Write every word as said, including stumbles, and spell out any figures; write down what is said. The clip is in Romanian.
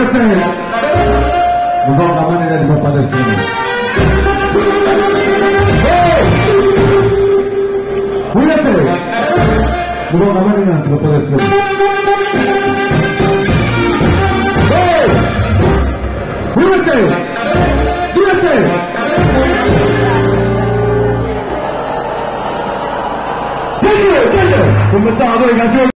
durante mukhang kaman nila di mapadalsin. Durante mukhang kaman nila di mapadalsin. Durante durante加油加油，我们大队感谢。